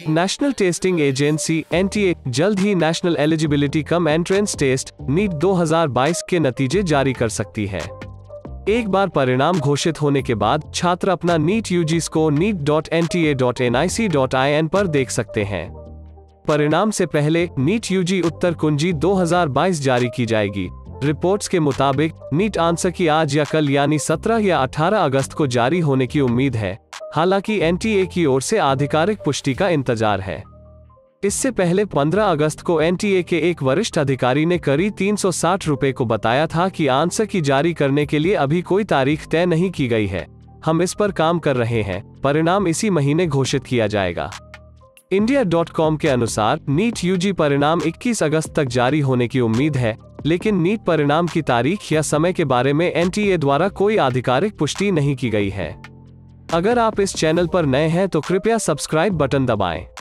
National testing agency (NTA) जल्द ही national eligibility cum entrance test (NEET 2022) के नतीजे जारी कर सकती है। एक बार परिणाम घोषित होने के बाद छात्र अपना नीट यूजी स्कोर neet.nta.nic.in पर देख सकते हैं। परिणाम से पहले नीट यूजी उत्तर कुंजी 2022 जारी की जाएगी। रिपोर्ट्स के मुताबिक नीट आंसर की आज या कल यानी 17 या 18 अगस्त को जारी होने की उम्मीद है। हालांकि एनटीए की ओर से आधिकारिक पुष्टि का इंतजार है। इससे पहले 15 अगस्त को एनटीए के एक वरिष्ठ अधिकारी ने करीब 360 रुपए को बताया था कि आंसर की जारी करने के लिए अभी कोई तारीख तय नहीं की गई है। हम इस पर काम कर रहे हैं। परिणाम इसी महीने घोषित किया जाएगा। India.com के अनुसार नीट यूजी परिणाम 21 अगस्त तक जारी होने की उम्मीद है, लेकिन नीट परिणाम की तारीख या समय के बारे में एनटीए द्वारा कोई आधिकारिक पुष्टि नहीं की गई है। अगर आप इस चैनल पर नए हैं तो कृपया सब्सक्राइब बटन दबाएं।